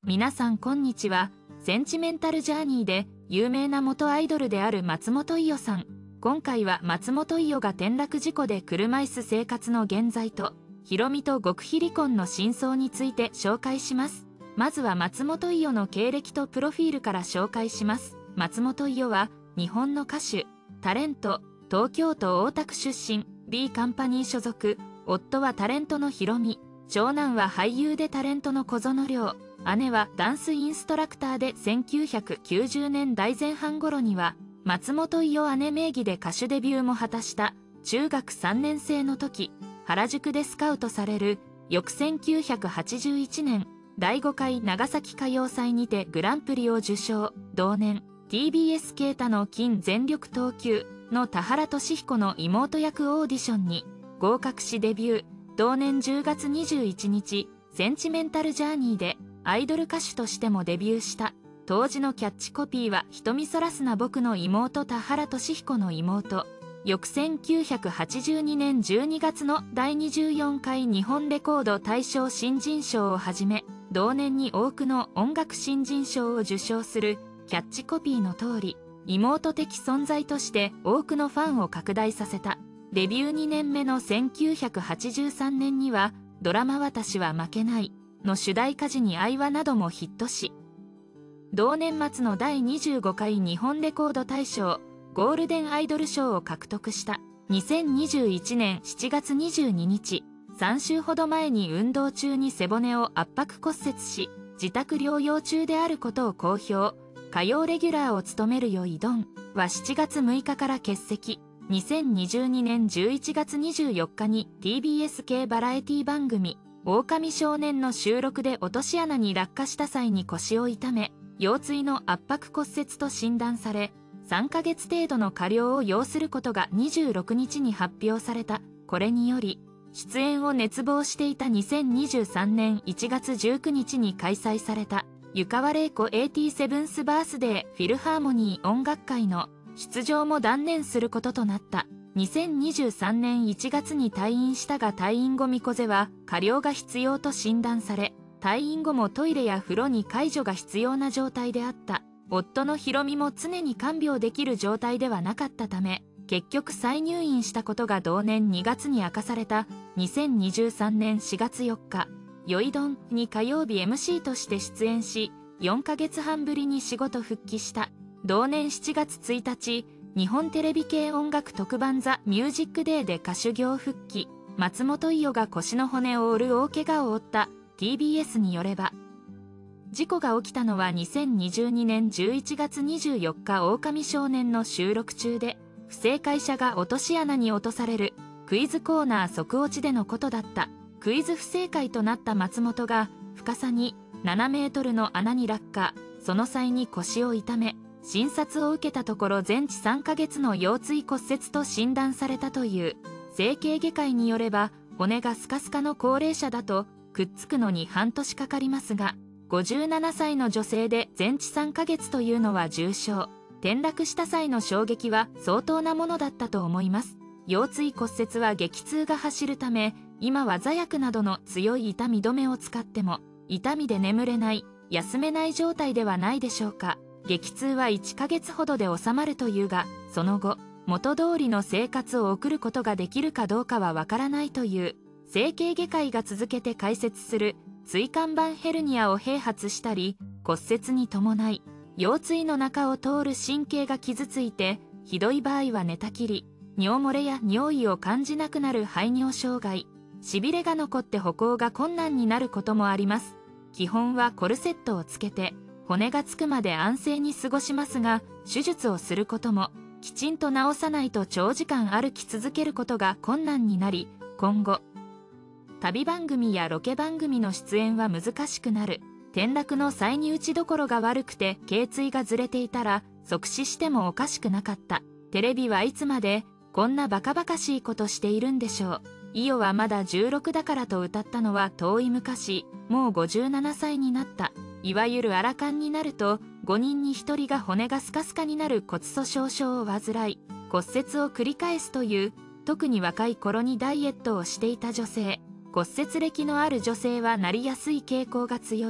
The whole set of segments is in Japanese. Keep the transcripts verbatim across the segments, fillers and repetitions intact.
皆さんこんにちは。センチメンタルジャーニーで有名な元アイドルである松本伊代さん。今回は松本伊代が転落事故で車椅子生活の現在と、ヒロミと極秘離婚の真相について紹介します。まずは松本伊代の経歴とプロフィールから紹介します。松本伊代は日本の歌手、タレント、東京都大田区出身、B カンパニー所属。夫はタレントのヒロミ。長男は俳優でタレントの小園亮。姉はダンスインストラクターでせんきゅうひゃくきゅうじゅうねんだいぜん半頃には松本伊代姉名義で歌手デビューも果たした。中学さんねん生の時、原宿でスカウトされる。翌せんきゅうひゃくはちじゅういちねんだいごかい長崎歌謡祭にてグランプリを受賞。同年 ティービーエス ケイタの金全力投球の田原俊彦の妹役オーディションに合格しデビュー。同年じゅうがつにじゅういちにちセンチメンタルジャーニーでアイドル歌手としてもデビューした。当時のキャッチコピーは瞳そらすな僕の妹田原俊彦の妹。翌せんきゅうひゃくはちじゅうにねんじゅうにがつのだいにじゅうよんかい日本レコード大賞新人賞をはじめ、同年に多くの音楽新人賞を受賞する。キャッチコピーの通り、妹的存在として多くのファンを拡大させた。デビューにねんめのせんきゅうひゃくはちじゅうさんねんには、ドラマ私は負けないの主題歌時に愛はなどもヒットし、同年末のだいにじゅうごかい日本レコード大賞ゴールデンアイドル賞を獲得した。にせんにじゅういちねんしちがつにじゅうににち、さんしゅうほど前に運動中に背骨を圧迫骨折し、自宅療養中であることを公表。火曜レギュラーを務めるよいどんはしちがつむいかから欠席。にせんにじゅうにねんじゅういちがつにじゅうよっかに ティービーエス 系バラエティ番組狼少年の収録で落とし穴に落下した際に腰を痛め、腰椎の圧迫骨折と診断され、さんかげつ程度の加療を要することがにじゅうろくにちに発表された。これにより、出演を熱望していたにせんにじゅうさんねんいちがつじゅうくにちに開催された、湯川れい子はちじゅうななスバースデーフィルハーモニー音楽会の出場も断念することとなった。にせんにじゅうさんねんいちがつに退院したが退院後ミコゼは加療が必要と診断され、退院後もトイレや風呂に介助が必要な状態であった。夫のヒロミも常に看病できる状態ではなかったため、結局再入院したことが同年にがつに明かされた。にせんにじゅうさんねんしがつよっか、よいどんに火曜日 エムシー として出演し、よんかげつはんぶりに仕事復帰した。同年しちがつついたち、日本テレビ系音楽特番ザ・ミュージックデーで歌手業復帰。松本伊代が腰の骨を折る大怪我を負った。 ティービーエス によれば、事故が起きたのはにせんにじゅうにねんじゅういちがつにじゅうよっか狼少年の収録中で、不正解者が落とし穴に落とされるクイズコーナー即落ちでのことだった。クイズ不正解となった松本が深さにななメートルの穴に落下。その際に腰を痛め、診察を受けたところ全治さんかげつの腰椎骨折と診断されたという。整形外科医によれば骨がスカスカの高齢者だとくっつくのに半年かかりますが、ごじゅうななさいの女性で全治さんかげつというのは重傷。転落した際の衝撃は相当なものだったと思います。腰椎骨折は激痛が走るため、今は座薬などの強い痛み止めを使っても痛みで眠れない、休めない状態ではないでしょうか。激痛はいっかげつほどで収まるというが、その後元通りの生活を送ることができるかどうかはわからないという。整形外科医が続けて解説する椎間板ヘルニアを併発したり、骨折に伴い腰椎の中を通る神経が傷ついて、ひどい場合は寝たきり、尿漏れや尿意を感じなくなる排尿障害、しびれが残って歩行が困難になることもあります。基本はコルセットをつけて骨がつくまで安静に過ごしますが、手術をすることもきちんと治さないと長時間歩き続けることが困難になり、今後旅番組やロケ番組の出演は難しくなる。転落の際に打ちどころが悪くて頸椎がずれていたら即死してもおかしくなかった。テレビはいつまでこんなバカバカしいことしているんでしょう。伊代はまだじゅうろくだからと歌ったのは遠い昔、もうごじゅうななさいになった。いわゆるアラカンになるとごにんにひとりが骨がスカスカになる骨粗しょう症を患い、骨折を繰り返すという。特に若い頃にダイエットをしていた女性、骨折歴のある女性はなりやすい傾向が強い。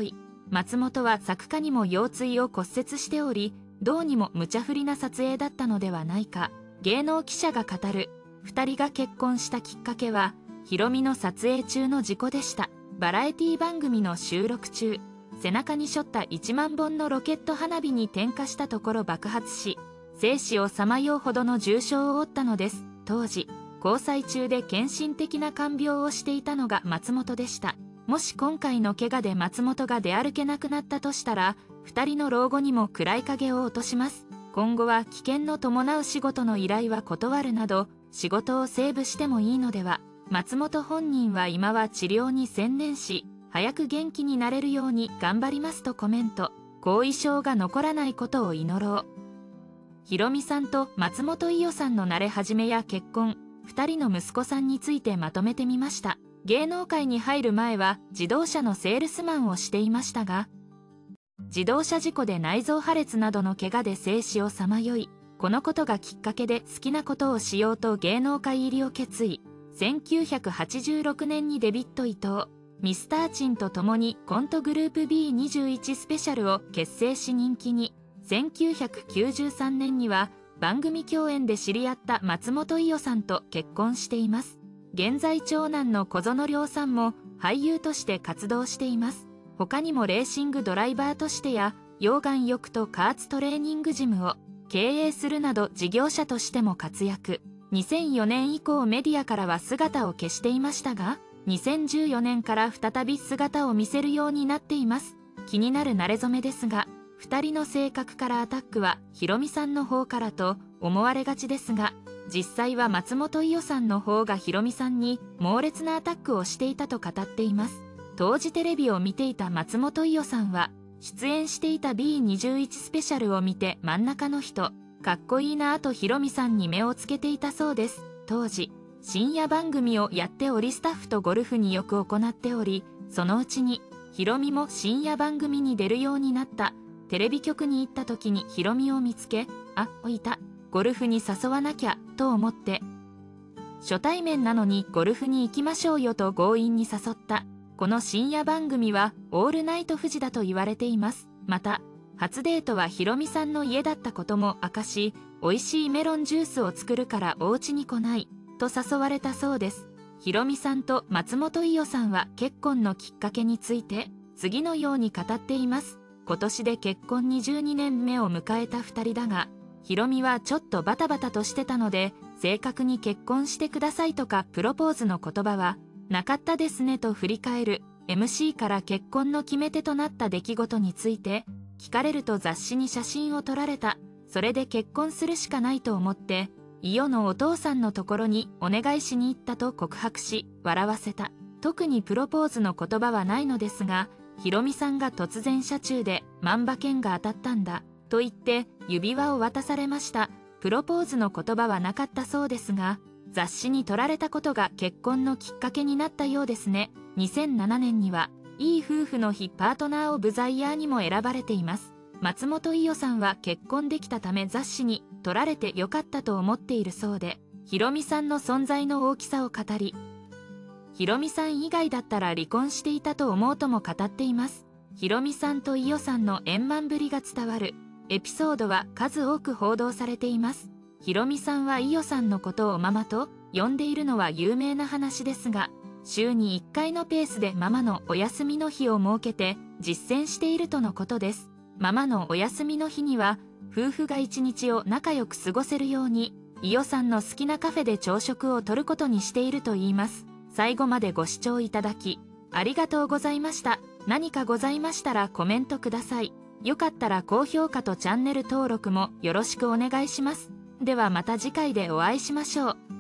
松本は作家にも腰椎を骨折しており、どうにも無茶振りな撮影だったのではないか。芸能記者が語る。ふたりが結婚したきっかけは、ヒロミの撮影中の事故でした。バラエティ番組の収録中、背中に背負ったいちまんぼんのロケット花火に点火したところ爆発し、生死をさまようほどの重傷を負ったのです。当時、交際中で献身的な看病をしていたのが松本でした。もし今回の怪我で松本が出歩けなくなったとしたら、ふたりの老後にも暗い影を落とします。今後は危険の伴う仕事の依頼は断るなど、仕事をセーブしてもいいのでは。松本本人は今は治療に専念し、早く元気になれるように頑張りますとコメント。後遺症が残らないことを祈ろう。ヒロミさんと松本伊代さんの慣れ始めや結婚、ふたりの息子さんについてまとめてみました。芸能界に入る前は自動車のセールスマンをしていましたが、自動車事故で内臓破裂などの怪我で生死をさまよい、このことがきっかけで好きなことをしようと芸能界入りを決意。せんきゅうひゃくはちじゅうろくねんにデビッド伊藤、ミスターチンと共にコントグループ ビーにじゅういち スペシャルを結成し人気に。せんきゅうひゃくきゅうじゅうさんねんには番組共演で知り合った松本伊代さんと結婚しています。現在長男の小園亮さんも俳優として活動しています。他にもレーシングドライバーとしてや溶岩浴と加圧トレーニングジムを経営するなど事業者としても活躍。にせんよねん以降メディアからは姿を消していましたが、にせんじゅうよねんから再び姿を見せるようになっています。気になる馴れ初めですが、ふたりの性格からアタックはヒロミさんの方からと思われがちですが、実際は松本伊代さんの方がヒロミさんに猛烈なアタックをしていたと語っています。当時テレビを見ていた松本伊代さんは、出演していた ビーにじゅういち スペシャルを見て真ん中の人、かっこいいなぁとヒロミさんに目をつけていたそうです。当時、深夜番組をやっておりスタッフとゴルフによく行っており、そのうちに、ヒロミも深夜番組に出るようになった。テレビ局に行った時にヒロミを見つけ、あ、いた。ゴルフに誘わなきゃ、と思って。初対面なのにゴルフに行きましょうよと強引に誘った。この深夜番組はオールナイトフジだと言われています。また、初デートはヒロミさんの家だったことも明かし、美味しいメロンジュースを作るからお家に来ない、と誘われたそうです。ヒロミさんと松本伊代さんは結婚のきっかけについて、次のように語っています。今年で結婚にじゅうにねんめを迎えたふたりだが、ヒロミはちょっとバタバタとしてたので、正確に結婚してくださいとかプロポーズの言葉はなかったですねと振り返る。 エムシー から結婚の決め手となった出来事について聞かれると、雑誌に写真を撮られた。それで結婚するしかないと思って、伊代のお父さんのところにお願いしに行ったと告白し、笑わせた。特にプロポーズの言葉はないのですが、ヒロミさんが突然車中で万馬券が当たったんだと言って指輪を渡されました。プロポーズの言葉はなかったそうですが、雑誌に撮られたことが結婚のきっかけになったようですね。にせんななねんには、いい夫婦の日パートナーオブザイヤーにも選ばれています。松本伊代さんは結婚できたため雑誌に撮られてよかったと思っているそうで、ヒロミさんの存在の大きさを語り、ヒロミさん以外だったら離婚していたと思うとも語っています。ヒロミさんと伊代さんの円満ぶりが伝わるエピソードは数多く報道されています。ヒロミさんは伊代さんのことをママと呼んでいるのは有名な話ですが、週にいっかいのペースでママのお休みの日を設けて実践しているとのことです。ママのお休みの日には、夫婦が一日を仲良く過ごせるように、伊代さんの好きなカフェで朝食をとることにしているといいます。最後までご視聴いただき、ありがとうございました。何かございましたらコメントください。よかったら高評価とチャンネル登録もよろしくお願いします。ではまた次回でお会いしましょう。